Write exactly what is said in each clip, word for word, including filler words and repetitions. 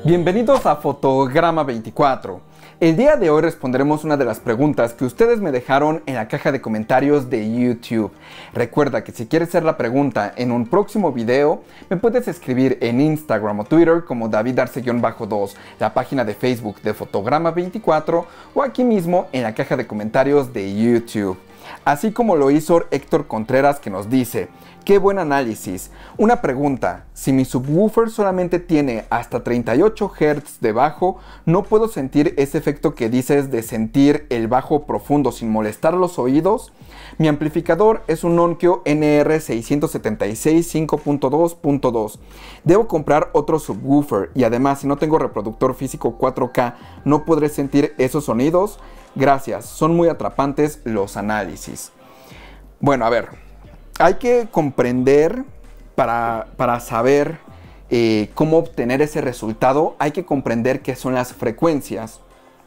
Bienvenidos a Fotograma veinticuatro. El día de hoy responderemos una de las preguntas que ustedes me dejaron en la caja de comentarios de YouTube. Recuerda que si quieres hacer la pregunta en un próximo video, me puedes escribir en Instagram o Twitter como David Arce dos, la página de Facebook de Fotograma veinticuatro o aquí mismo en la caja de comentarios de YouTube. Así como lo hizo Héctor Contreras, que nos dice: ¡qué buen análisis! Una pregunta: si mi subwoofer solamente tiene hasta treinta y ocho hertz de bajo, ¿no puedo sentir ese efecto que dices de sentir el bajo profundo sin molestar los oídos? Mi amplificador es un Onkyo N R seiscientos setenta y seis cinco punto dos punto dos. ¿Debo comprar otro subwoofer? Y además, si no tengo reproductor físico cuatro K, ¿no podré sentir esos sonidos? Gracias, son muy atrapantes los análisis. Bueno, a ver, hay que comprender para, para saber eh, cómo obtener ese resultado, hay que comprender qué son las frecuencias.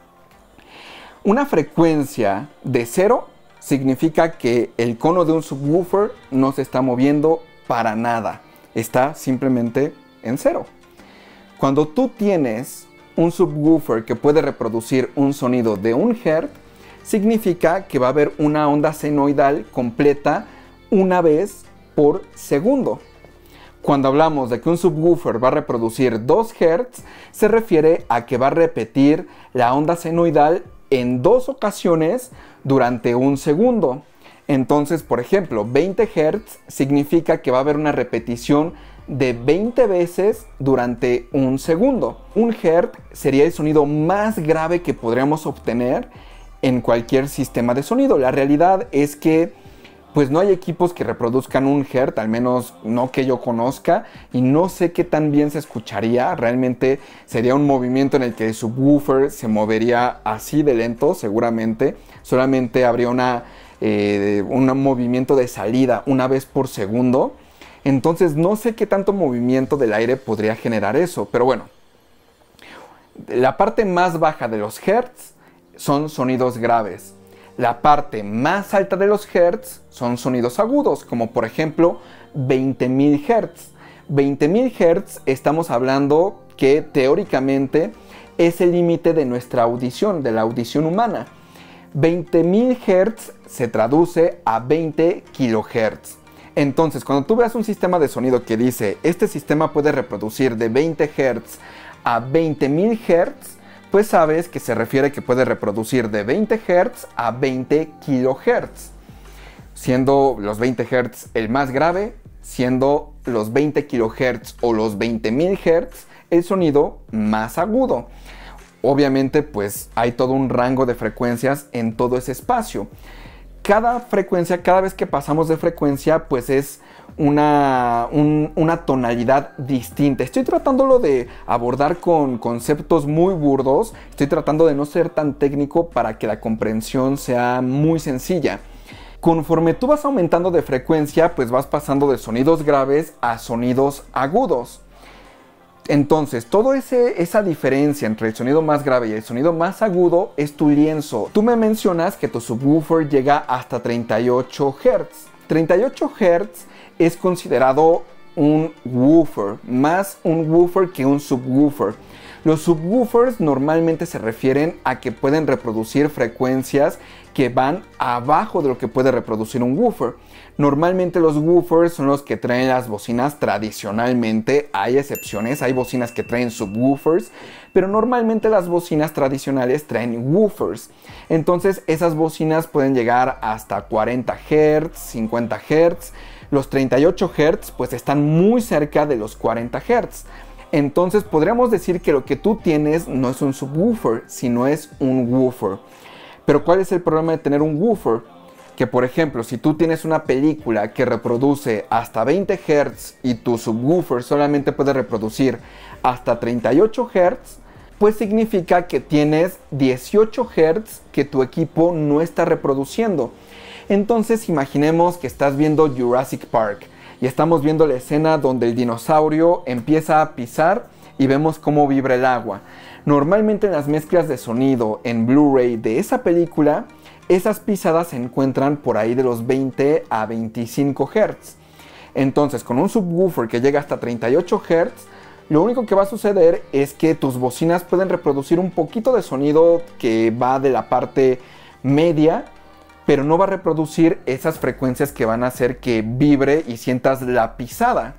Una frecuencia de cero significa que el cono de un subwoofer no se está moviendo para nada, está simplemente en cero. Cuando tú tienes un subwoofer que puede reproducir un sonido de un hertz, significa que va a haber una onda senoidal completa una vez por segundo. Cuando hablamos de que un subwoofer va a reproducir dos hertz, se refiere a que va a repetir la onda senoidal en dos ocasiones durante un segundo. Entonces, por ejemplo, veinte hertz significa que va a haber una repetición de veinte veces durante un segundo. Un hertz sería el sonido más grave que podríamos obtener en cualquier sistema de sonido. La realidad es que pues no hay equipos que reproduzcan un hertz, al menos no que yo conozca, y no sé qué tan bien se escucharía. Realmente sería un movimiento en el que el subwoofer se movería así de lento, seguramente. Solamente habría una, eh, un movimiento de salida una vez por segundo. Entonces no sé qué tanto movimiento del aire podría generar eso, pero bueno. La parte más baja de los hertz son sonidos graves. La parte más alta de los hertz son sonidos agudos, como por ejemplo veinte mil hertz. veinte mil hertz estamos hablando que teóricamente es el límite de nuestra audición, de la audición humana. veinte mil hertz se traduce a veinte kilohertz. Entonces, cuando tú veas un sistema de sonido que dice este sistema puede reproducir de veinte hertz a veinte mil hertz, pues sabes que se refiere que puede reproducir de veinte hertz a veinte kilohertz, siendo los veinte hertz el más grave, siendo los veinte kilohertz o los veinte mil hertz el sonido más agudo. Obviamente, pues hay todo un rango de frecuencias en todo ese espacio. Cada frecuencia, cada vez que pasamos de frecuencia, pues es una, un, una tonalidad distinta. Estoy tratándolo de abordar con conceptos muy burdos. Estoy tratando de no ser tan técnico para que la comprensión sea muy sencilla. Conforme tú vas aumentando de frecuencia, pues vas pasando de sonidos graves a sonidos agudos. Entonces, toda esa diferencia entre el sonido más grave y el sonido más agudo es tu lienzo. Tú me mencionas que tu subwoofer llega hasta treinta y ocho hertz. treinta y ocho hertz es considerado un woofer, más un woofer que un subwoofer. Los subwoofers normalmente se refieren a que pueden reproducir frecuencias que van abajo de lo que puede reproducir un woofer. Normalmente los woofers son los que traen las bocinas tradicionalmente. Hay excepciones, hay bocinas que traen subwoofers, pero normalmente las bocinas tradicionales traen woofers. Entonces esas bocinas pueden llegar hasta cuarenta hertz, cincuenta hertz. Los treinta y ocho hertz pues están muy cerca de los cuarenta hertz. Entonces podríamos decir que lo que tú tienes no es un subwoofer, sino es un woofer. Pero ¿cuál es el problema de tener un woofer? Que por ejemplo, si tú tienes una película que reproduce hasta veinte hertz y tu subwoofer solamente puede reproducir hasta treinta y ocho hertz, pues significa que tienes dieciocho hertz que tu equipo no está reproduciendo. Entonces imaginemos que estás viendo Jurassic Park y estamos viendo la escena donde el dinosaurio empieza a pisar y vemos cómo vibra el agua. Normalmente en las mezclas de sonido en Blu-ray de esa película, esas pisadas se encuentran por ahí de los veinte a veinticinco hertz. Entonces, con un subwoofer que llega hasta treinta y ocho hertz, Lo único que va a suceder es que tus bocinas pueden reproducir un poquito de sonido que va de la parte media, pero no va a reproducir esas frecuencias que van a hacer que vibre y sientas la pisada.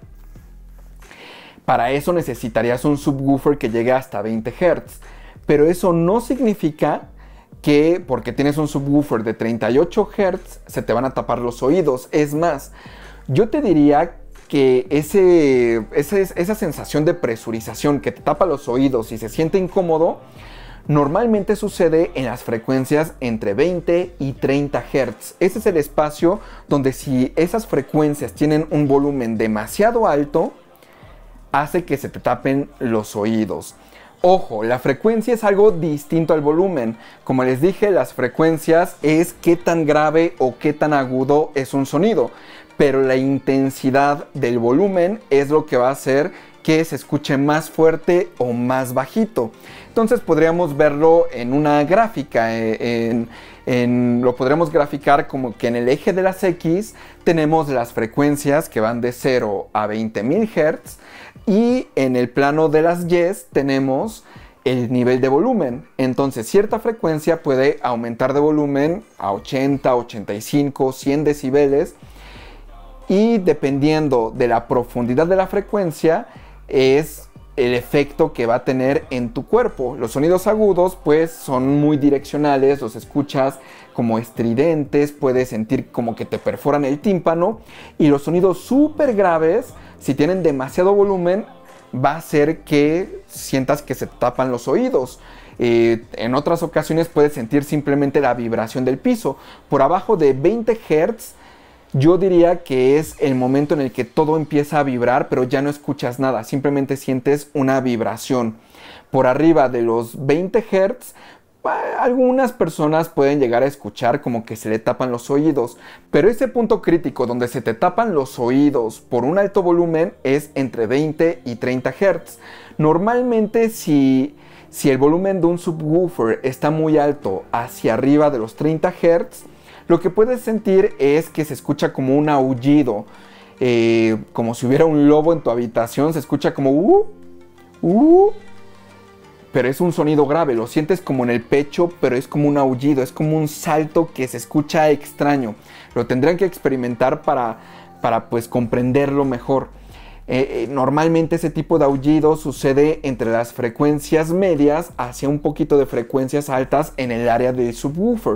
Para eso necesitarías un subwoofer que llegue hasta veinte hertz, pero eso no significa que porque tienes un subwoofer de treinta y ocho hertz se te van a tapar los oídos. Es más, yo te diría que ese, ese, esa sensación de presurización que te tapa los oídos y se siente incómodo, normalmente sucede en las frecuencias entre veinte y treinta hertz. Ese es el espacio donde si esas frecuencias tienen un volumen demasiado alto, hace que se te tapen los oídos. Ojo, la frecuencia es algo distinto al volumen. Como les dije, las frecuencias es qué tan grave o qué tan agudo es un sonido, pero la intensidad del volumen es lo que va a hacer que se escuche más fuerte o más bajito. Entonces podríamos verlo en una gráfica, en, en, lo podríamos graficar como que en el eje de las X tenemos las frecuencias que van de cero a veinte mil hertz y en el plano de las Y tenemos el nivel de volumen. Entonces cierta frecuencia puede aumentar de volumen a ochenta, ochenta y cinco, cien decibeles y dependiendo de la profundidad de la frecuencia es el efecto que va a tener en tu cuerpo. Los sonidos agudos pues son muy direccionales, los escuchas como estridentes, puedes sentir como que te perforan el tímpano, y los sonidos súper graves, si tienen demasiado volumen, va a hacer que sientas que se te tapan los oídos. Eh, en otras ocasiones puedes sentir simplemente la vibración del piso. Por abajo de veinte hertz yo diría que es el momento en el que todo empieza a vibrar, pero ya no escuchas nada, simplemente sientes una vibración. Por arriba de los veinte hertz, algunas personas pueden llegar a escuchar como que se le tapan los oídos, pero ese punto crítico donde se te tapan los oídos por un alto volumen es entre veinte y treinta hertz. Normalmente si, si el volumen de un subwoofer está muy alto, hacia arriba de los treinta hertz, lo que puedes sentir es que se escucha como un aullido, eh, como si hubiera un lobo en tu habitación, se escucha como uh, uh, pero es un sonido grave, lo sientes como en el pecho, pero es como un aullido, es como un salto que se escucha extraño. Lo tendrán que experimentar para, para pues comprenderlo mejor. Eh, eh, normalmente ese tipo de aullido sucede entre las frecuencias medias hacia un poquito de frecuencias altas en el área del subwoofer.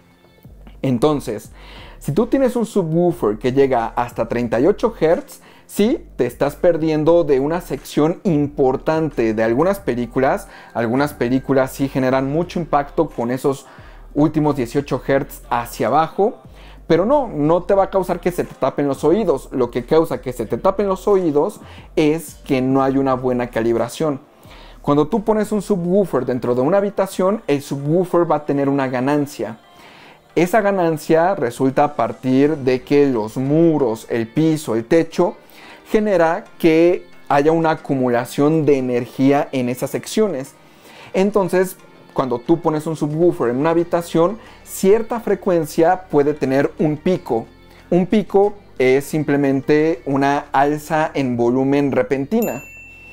Entonces, si tú tienes un subwoofer que llega hasta treinta y ocho hertz, sí, te estás perdiendo de una sección importante de algunas películas. Algunas películas sí generan mucho impacto con esos últimos dieciocho hertz hacia abajo, pero no, no te va a causar que se te tapen los oídos. Lo que causa que se te tapen los oídos es que no hay una buena calibración. Cuando tú pones un subwoofer dentro de una habitación, el subwoofer va a tener una ganancia. Esa ganancia resulta a partir de que los muros, el piso, el techo genera que haya una acumulación de energía en esas secciones. Entonces, cuando tú pones un subwoofer en una habitación, cierta frecuencia puede tener un pico. Un pico es simplemente una alza en volumen repentina.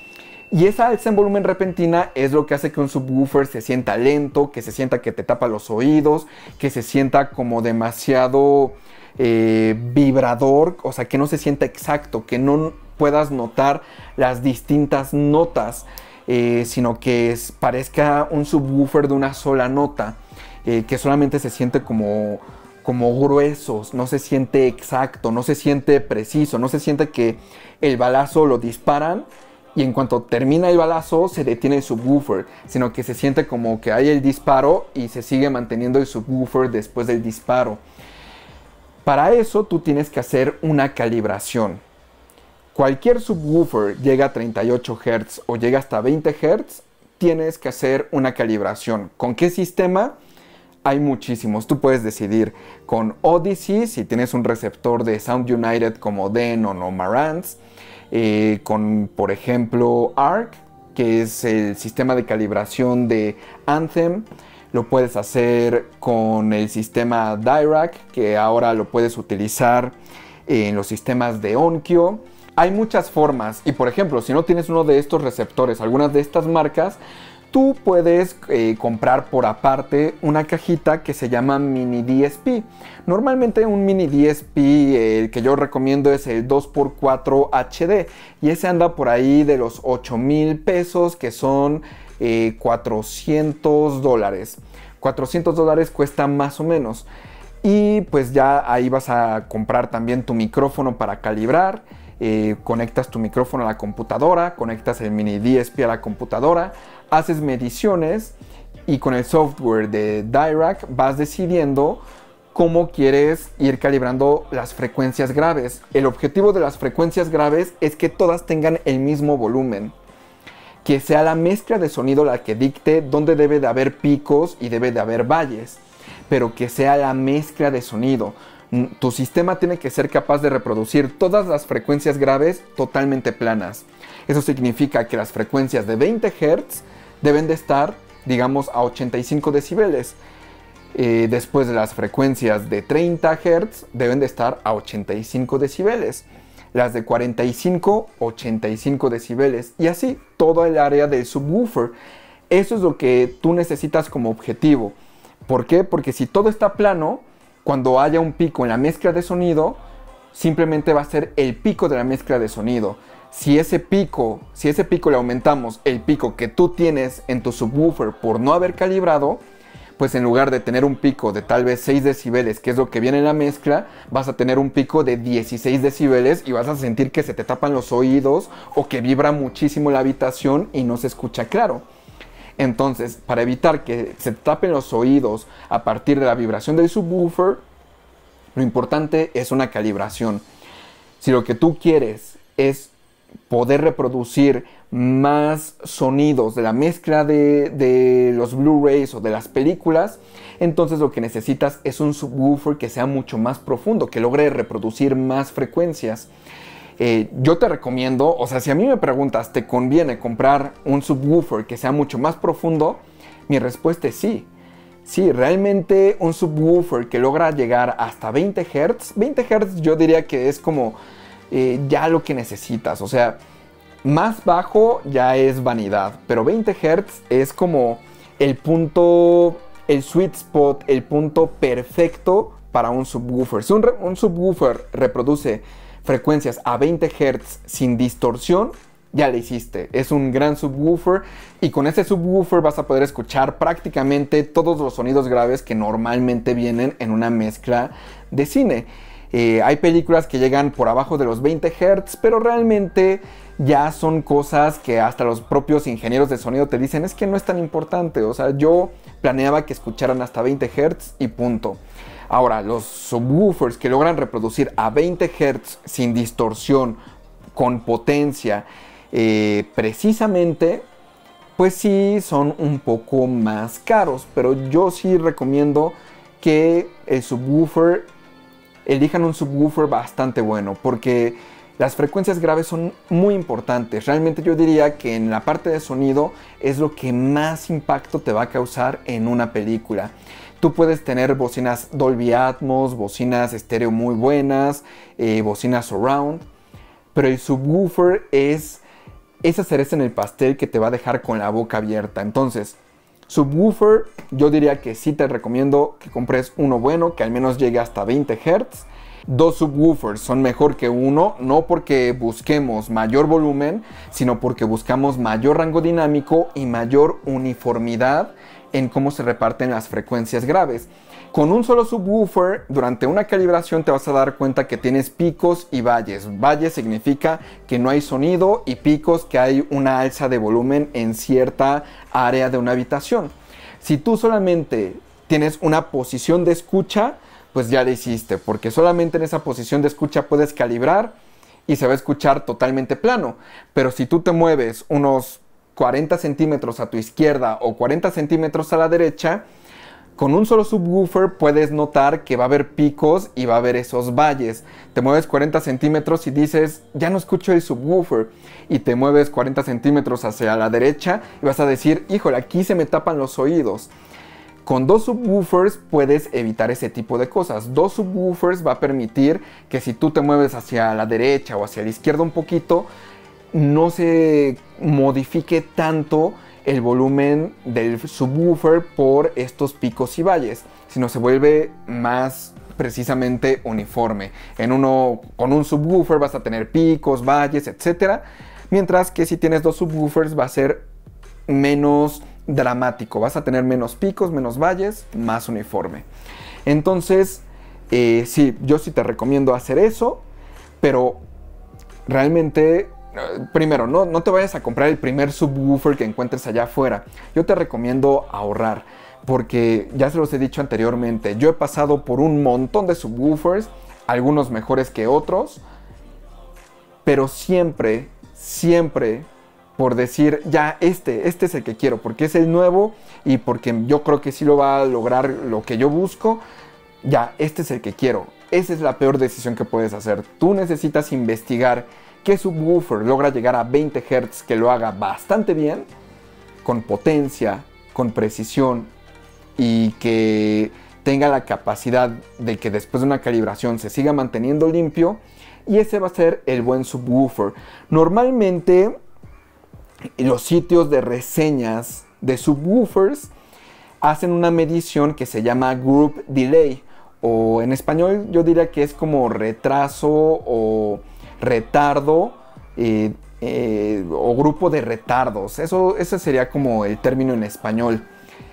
Y esa alza en volumen repentina es lo que hace que un subwoofer se sienta lento, que se sienta que te tapa los oídos, que se sienta como demasiado eh, vibrador, o sea, que no se sienta exacto, que no puedas notar las distintas notas, eh, sino que es, parezca un subwoofer de una sola nota, eh, que solamente se siente como, como gruesos, no se siente exacto, no se siente preciso, no se siente que el balazo lo disparan y en cuanto termina el balazo se detiene el subwoofer, sino que se siente como que hay el disparo y se sigue manteniendo el subwoofer después del disparo. Para eso tú tienes que hacer una calibración. Cualquier subwoofer llega a treinta y ocho hertz o llega hasta veinte hertz, tienes que hacer una calibración. ¿Con qué sistema? Hay muchísimos. Tú puedes decidir con Odyssey, si tienes un receptor de Sound United como Denon o Marantz. Eh, con, por ejemplo, Arc, que es el sistema de calibración de Anthem. Lo puedes hacer con el sistema Dirac, que ahora lo puedes utilizar en los sistemas de Onkyo. hay muchas formas y por ejemplo, si no tienes uno de estos receptores, algunas de estas marcas, tú puedes eh, comprar por aparte una cajita que se llama Mini D S P. Normalmente un Mini D S P, eh, el que yo recomiendo es el dos por cuatro H D y ese anda por ahí de los ocho mil pesos, que son eh, cuatrocientos dólares. cuatrocientos dólares cuesta más o menos. Y pues ya ahí vas a comprar también tu micrófono para calibrar. Eh, conectas tu micrófono a la computadora, conectas el Mini D S P a la computadora, haces mediciones y con el software de Dirac vas decidiendo cómo quieres ir calibrando las frecuencias graves. El objetivo de las frecuencias graves es que todas tengan el mismo volumen, que sea la mezcla de sonido la que dicte dónde debe de haber picos y debe de haber valles, pero que sea la mezcla de sonido. Tu sistema tiene que ser capaz de reproducir todas las frecuencias graves totalmente planas. Eso significa que las frecuencias de veinte hertz deben de estar, digamos, a ochenta y cinco decibeles. Eh, después de las frecuencias de treinta hertz deben de estar a ochenta y cinco decibeles. Las de cuarenta y cinco, ochenta y cinco decibeles. Y así, todo el área del subwoofer. Eso es lo que tú necesitas como objetivo. ¿Por qué? Porque si todo está plano, cuando haya un pico en la mezcla de sonido, simplemente va a ser el pico de la mezcla de sonido. Si ese pico, si ese pico le aumentamos el pico que tú tienes en tu subwoofer por no haber calibrado, pues en lugar de tener un pico de tal vez seis decibeles, que es lo que viene en la mezcla, vas a tener un pico de dieciséis decibeles y vas a sentir que se te tapan los oídos o que vibra muchísimo la habitación y no se escucha claro. Entonces, para evitar que se te tapen los oídos a partir de la vibración del subwoofer, lo importante es una calibración. Si lo que tú quieres es poder reproducir más sonidos de la mezcla de, de los Blu-rays o de las películas, entonces lo que necesitas es un subwoofer que sea mucho más profundo, que logre reproducir más frecuencias. Eh, yo te recomiendo, o sea, si a mí me preguntas, ¿te conviene comprar un subwoofer que sea mucho más profundo? Mi respuesta es sí. Sí, realmente un subwoofer que logra llegar hasta veinte hertz, veinte hertz yo diría que es como eh, ya lo que necesitas. O sea, más bajo ya es vanidad, pero veinte hertz es como el punto, el sweet spot, el punto perfecto para un subwoofer. Si un, un subwoofer reproduce frecuencias a veinte hertz sin distorsión, ya le hiciste. Es un gran subwoofer y con ese subwoofer vas a poder escuchar prácticamente todos los sonidos graves que normalmente vienen en una mezcla de cine. Eh, hay películas que llegan por abajo de los veinte hertz, pero realmente ya son cosas que hasta los propios ingenieros de sonido te dicen es que no es tan importante. O sea, yo planeaba que escucharan hasta veinte hertz y punto. Ahora, los subwoofers que logran reproducir a veinte hertz sin distorsión, con potencia, eh, precisamente, pues sí son un poco más caros. Pero yo sí recomiendo que el subwoofer, elijan un subwoofer bastante bueno, porque las frecuencias graves son muy importantes. Realmente yo diría que en la parte de sonido es lo que más impacto te va a causar en una película. Tú puedes tener bocinas Dolby Atmos, bocinas estéreo muy buenas, eh, bocinas surround, pero el subwoofer es esa cereza en el pastel que te va a dejar con la boca abierta. Entonces, subwoofer, yo diría que sí te recomiendo que compres uno bueno, que al menos llegue hasta veinte hertz. Dos subwoofers son mejor que uno, no porque busquemos mayor volumen, sino porque buscamos mayor rango dinámico y mayor uniformidad en cómo se reparten las frecuencias graves. Con un solo subwoofer, durante una calibración te vas a dar cuenta que tienes picos y valles. Valles significa que no hay sonido y picos que hay una alza de volumen en cierta área de una habitación. Si tú solamente tienes una posición de escucha, pues ya lo hiciste, porque solamente en esa posición de escucha puedes calibrar y se va a escuchar totalmente plano. Pero si tú te mueves unos cuarenta centímetros a tu izquierda o cuarenta centímetros a la derecha, con un solo subwoofer puedes notar que va a haber picos y va a haber esos valles. Te mueves cuarenta centímetros y dices, ya no escucho el subwoofer. Y te mueves cuarenta centímetros hacia la derecha y vas a decir, híjole, aquí se me tapan los oídos. Con dos subwoofers puedes evitar ese tipo de cosas. Dos subwoofers va a permitir que si tú te mueves hacia la derecha o hacia la izquierda un poquito, no se modifique tanto el volumen del subwoofer por estos picos y valles, sino se vuelve más precisamente uniforme. En uno, con un subwoofer vas a tener picos, valles, etcétera, mientras que si tienes dos subwoofers va a ser menos dramático, vas a tener menos picos, menos valles, más uniforme. Entonces, eh, sí, yo sí te recomiendo hacer eso, pero realmente, eh, primero, no, no te vayas a comprar el primer subwoofer que encuentres allá afuera. Yo te recomiendo ahorrar, porque ya se los he dicho anteriormente, yo he pasado por un montón de subwoofers, algunos mejores que otros, pero siempre, siempre por decir, ya este, este es el que quiero, porque es el nuevo y porque yo creo que sí lo va a lograr lo que yo busco, ya, este es el que quiero. Esa es la peor decisión que puedes hacer. Tú necesitas investigar qué subwoofer logra llegar a veinte hertz, que lo haga bastante bien, con potencia, con precisión y que tenga la capacidad de que después de una calibración se siga manteniendo limpio, y ese va a ser el buen subwoofer. Normalmente los sitios de reseñas de subwoofers hacen una medición que se llama group delay, o en español yo diría que es como retraso o retardo, eh, eh, o grupo de retardos. Eso, ese sería como el término en español.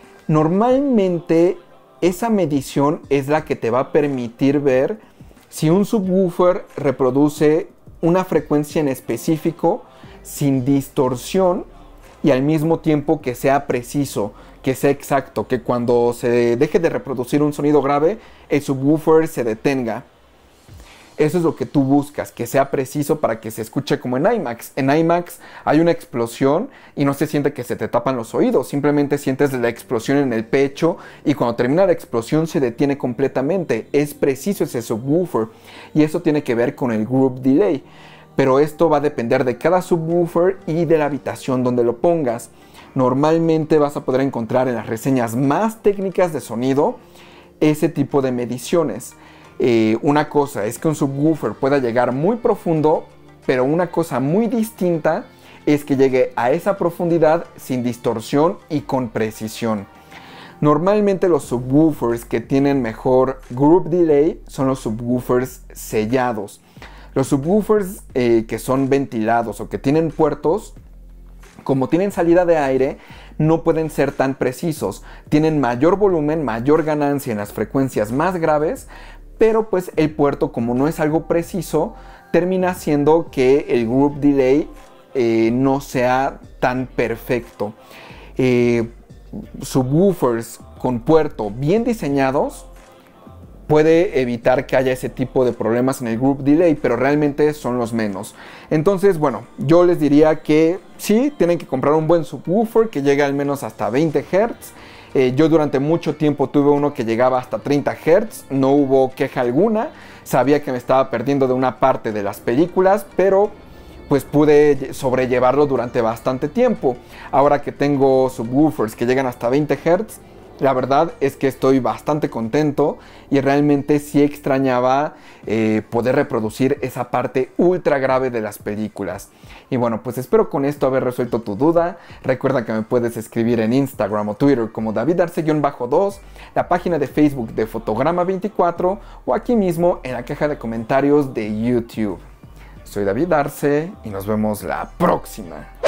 Normalmente esa medición es la que te va a permitir ver si un subwoofer reproduce una frecuencia en específico sin distorsión y al mismo tiempo que sea preciso, que sea exacto, que cuando se deje de reproducir un sonido grave, el subwoofer se detenga. Eso es lo que tú buscas, que sea preciso para que se escuche como en IMAX. En IMAX hay una explosión y no se siente que se te tapan los oídos, simplemente sientes la explosión en el pecho y cuando termina la explosión se detiene completamente. Es preciso ese subwoofer y eso tiene que ver con el group delay. Pero esto va a depender de cada subwoofer y de la habitación donde lo pongas. Normalmente vas a poder encontrar en las reseñas más técnicas de sonido ese tipo de mediciones. Eh, una cosa es que un subwoofer pueda llegar muy profundo, pero una cosa muy distinta es que llegue a esa profundidad sin distorsión y con precisión. Normalmente los subwoofers que tienen mejor group delay son los subwoofers sellados. Los subwoofers eh, que son ventilados o que tienen puertos, como tienen salida de aire, no pueden ser tan precisos. Tienen mayor volumen, mayor ganancia en las frecuencias más graves, pero pues el puerto, como no es algo preciso, termina haciendo que el group delay eh, no sea tan perfecto. Eh, subwoofers con puerto bien diseñados puede evitar que haya ese tipo de problemas en el group delay, pero realmente son los menos. Entonces, bueno, yo les diría que sí, tienen que comprar un buen subwoofer que llegue al menos hasta veinte hertz. Eh, yo durante mucho tiempo tuve uno que llegaba hasta treinta hertz, no hubo queja alguna, sabía que me estaba perdiendo de una parte de las películas, pero pues pude sobrellevarlo durante bastante tiempo. Ahora que tengo subwoofers que llegan hasta veinte hertz, la verdad es que estoy bastante contento y realmente sí extrañaba eh, poder reproducir esa parte ultra grave de las películas. Y bueno, pues espero con esto haber resuelto tu duda. Recuerda que me puedes escribir en Instagram o Twitter como David Arce dos, la página de Facebook de Fotograma veinticuatro o aquí mismo en la caja de comentarios de YouTube. Soy David Arce y nos vemos la próxima.